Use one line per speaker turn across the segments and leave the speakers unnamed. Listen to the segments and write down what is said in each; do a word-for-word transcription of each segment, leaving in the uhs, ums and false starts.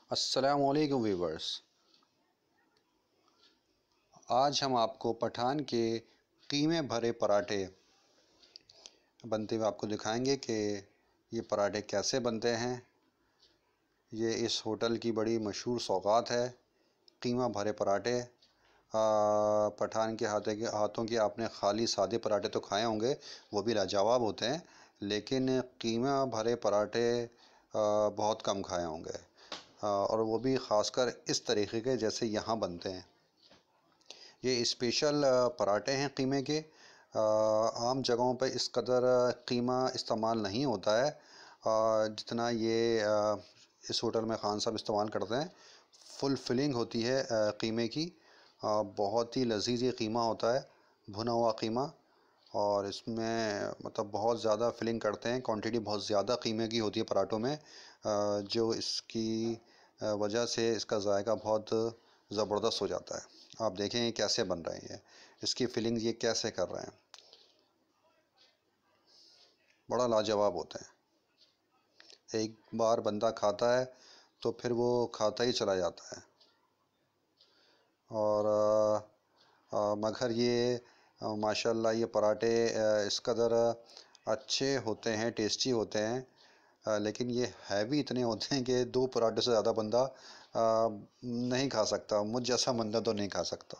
अस्सलामुअलैकुम वीवर्स। आज हम आपको पठान के कीमे भरे पराठे बनते हुए आपको दिखाएंगे कि ये पराठे कैसे बनते हैं। ये इस होटल की बड़ी मशहूर सौगात है, कीमा भरे पराठे। आ, पठान के हाथे के हाथों के आपने खाली सादे पराठे तो खाए होंगे, वो भी लाजवाब होते हैं, लेकिन कीमा भरे पराठे आ, बहुत कम खाए होंगे, आ, और वो भी ख़ासकर इस तरीक़े के जैसे यहाँ बनते हैं। ये स्पेशल पराठे हैं कीमे के। आम जगहों पर इस कदर कीमा इस्तेमाल नहीं होता है जितना ये इस होटल में ख़ान साहब इस्तेमाल करते हैं। फुल फिलिंग होती है कीमे की, बहुत ही लजीज ये कीमा होता है, भुना हुआ कीमा, और इसमें मतलब बहुत ज़्यादा फिलिंग करते हैं। क्वांटिटी बहुत ज़्यादा कीमे की होती है पराठों में, जो इसकी वजह से इसका जायका बहुत ज़बरदस्त हो जाता है। आप देखें ये कैसे बन रहे हैं, इसकी फिलिंग ये कैसे कर रहे हैं, बड़ा लाजवाब होता है। एक बार बंदा खाता है तो फिर वो खाता ही चला जाता है। और आ, आ, मगर ये आ, माशाल्लाह ये पराठे इस कदर अच्छे होते हैं, टेस्टी होते हैं, आ, लेकिन ये हैवी इतने होते हैं कि दो पराठे से ज़्यादा बंदा आ, नहीं खा सकता। मुझ जैसा बंदा तो नहीं खा सकता।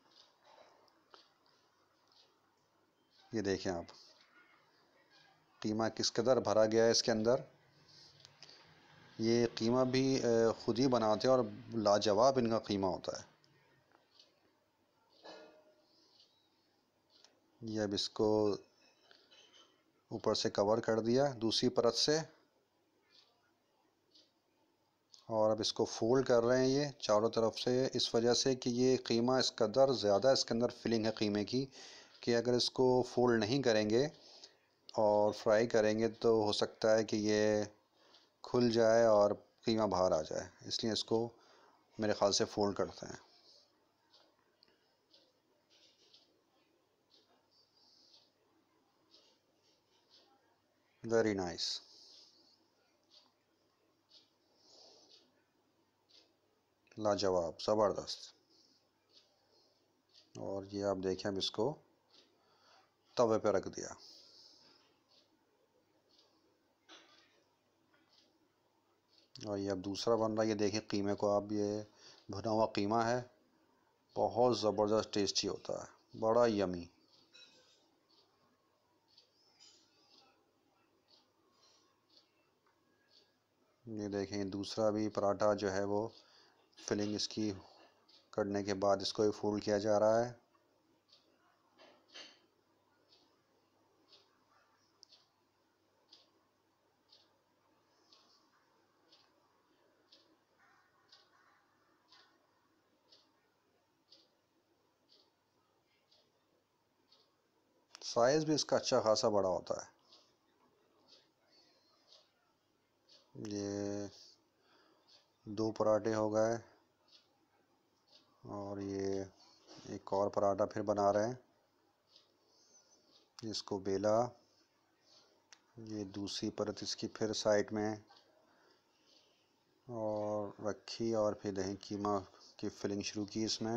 ये देखें आप, कीमा किस कदर भरा गया है इसके अंदर। ये कीमा भी ख़ुद ही बनाते हैं और लाजवाब इनका कीमा होता है। ये अब इसको ऊपर से कवर कर दिया दूसरी परत से, और अब इसको फोल्ड कर रहे हैं ये चारों तरफ से, इस वजह से कि ये कीमा इस कदर ज़्यादा इसके अंदर फिलिंग है कीमे की कि अगर इसको फोल्ड नहीं करेंगे और फ्राई करेंगे तो हो सकता है कि ये खुल जाए और कीमा बाहर आ जाए, इसलिए इसको मेरे ख़्याल से फोल्ड करते हैं। Very nice. लाजवाब, ज़बरदस्त। और ये आप देखें, अब इसको तवे पे रख दिया। और ये अब दूसरा बन रहा है। ये देखिए कीमे को, अब ये भुना हुआ कीमा है, बहुत ज़बरदस्त टेस्टी होता है, बड़ा यमी। ये देखें दूसरा भी पराठा जो है वो फिलिंग इसकी करने के बाद इसको भी फोल्ड किया जा रहा है। साइज़ भी इसका अच्छा खासा बड़ा होता है। ये दो पराठे हो गए, और ये एक और पराठा फिर बना रहे हैं। इसको बेला, ये दूसरी परत इसकी फिर साइड में और रखी, और फिर दही कीमा की फिलिंग शुरू की इसमें।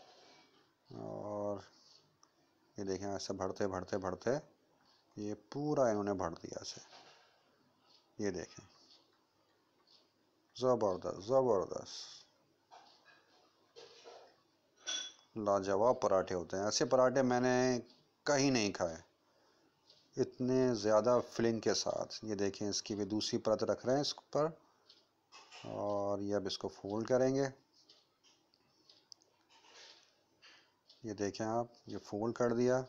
और ये देखें ऐसे भरते भरते भरते ये पूरा इन्होंने भर दिया इसे। ये देखें, ज़बरदस्त ज़बरदस्त लाजवाब पराठे होते हैं। ऐसे पराठे मैंने कहीं नहीं खाए, इतने ज़्यादा फिलिंग के साथ। ये देखें, इसकी भी दूसरी परत रख रहे हैं इस पर, और ये अब इसको फोल्ड करेंगे। ये देखें आप, ये फोल्ड कर दिया।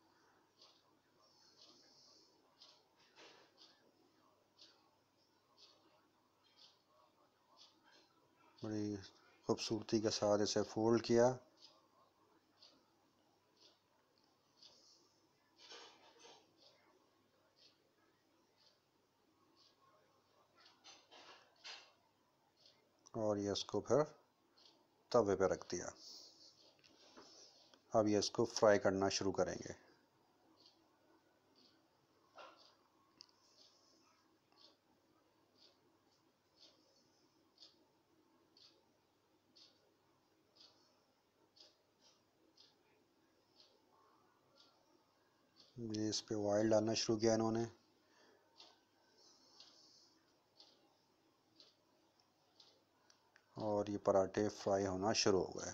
बड़ी खूबसूरती के साथ इसे फोल्ड किया। और ये इसको फिर तवे पे रख दिया। अब ये इसको फ्राई करना शुरू करेंगे। ये इस पे ऑयल डालना शुरू किया इन्होंने। और ये पराठे फ्राई होना शुरू हो गए।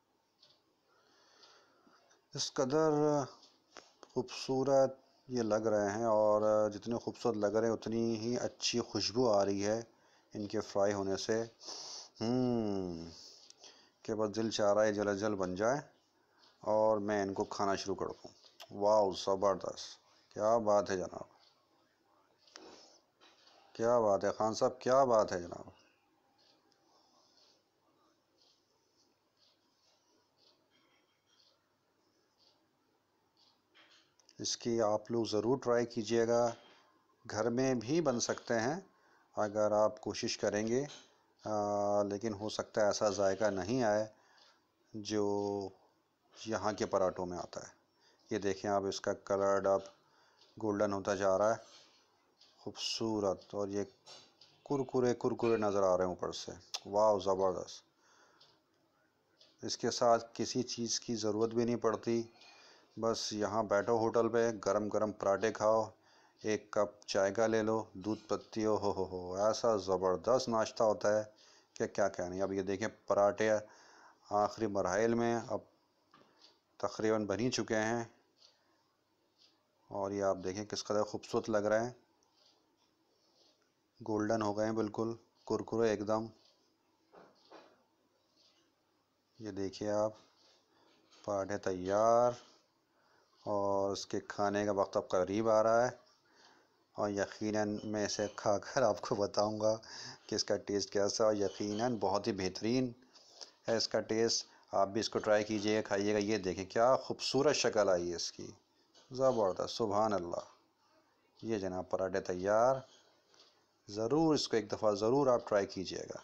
इस कदर खूबसूरत ये लग रहे हैं, और जितने खूबसूरत लग रहे हैं उतनी ही अच्छी खुशबू आ रही है इनके फ्राई होने से। हम्म के बस दिल चाह रहा है जल्द जल्द बन जाए और मैं इनको खाना शुरू कर दूँ। वाह, ज़बरदस्त, क्या बात है जनाब, क्या बात है खान साहब, क्या बात है जनाब। इसकी आप लोग ज़रूर ट्राई कीजिएगा। घर में भी बन सकते हैं अगर आप कोशिश करेंगे, आ, लेकिन हो सकता है ऐसा जायका नहीं आए जो यहाँ के पराठों में आता है। ये देखें आप, इसका कलर अब गोल्डन होता जा रहा है, खूबसूरत, और ये कुरकुरे कुरकुरे नज़र आ रहे हैं ऊपर से। वाह, ज़बरदस्त। इसके साथ किसी चीज़ की ज़रूरत भी नहीं पड़ती, बस यहाँ बैठो होटल पे, गरम गरम पराठे खाओ, एक कप चाय का ले लो, दूध पत्ती, हो हो हो ऐसा ज़बरदस्त नाश्ता होता है कि क्या कहने। अब ये देखें पराठे आखिरी मरहल में अब तकरीबन बन ही चुके हैं, और ये आप देखें किस कदर खूबसूरत लग रहे हैं, गोल्डन हो गए हैं बिल्कुल, कुरकुरे एकदम। ये देखिए आप, पराठे तैयार, और उसके खाने का वक्त अब करीब आ रहा है, और यकीनन मैं इसे खाकर आपको बताऊंगा कि इसका टेस्ट कैसा है, और यकीनन बहुत ही बेहतरीन है इसका टेस्ट। आप भी इसको ट्राई कीजिएगा, खाइएगा। ये देखें क्या खूबसूरत शक्ल आई है इसकी, ज़बरदस्त, सुभान अल्लाह। ये जनाब पराठे तैयार, ज़रूर इसको एक दफ़ा ज़रूर आप ट्राई कीजिएगा।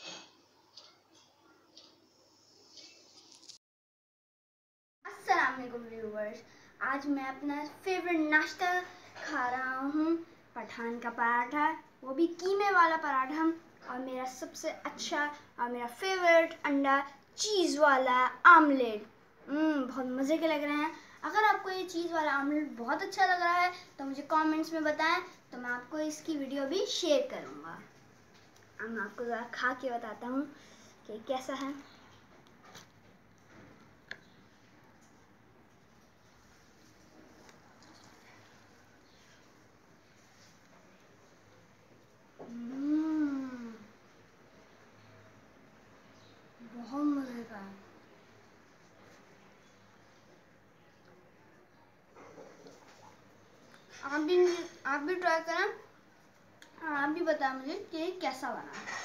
अस्सलाम वालेकुम व्यूअर्स, आज मैं अपना फेवरेट नाश्ता खा रहा हूँ, पठान का पराठा, वो भी कीमे वाला पराठा, और मेरा सबसे अच्छा और मेरा फेवरेट अंडा चीज़ वाला आमलेट। हम्म बहुत मज़े के लग रहे हैं। अगर आपको ये चीज़ वाला आमलेट बहुत अच्छा लग रहा है तो मुझे कमेंट्स में बताएं, तो मैं आपको इसकी वीडियो भी शेयर करूँगा। अब मैं आपको ज़रा खा के बताता हूँ कि कैसा है। बहुत मज़े का है। आप भी आप भी ट्राई करें, आप भी बताएं मुझे कि कैसा बना।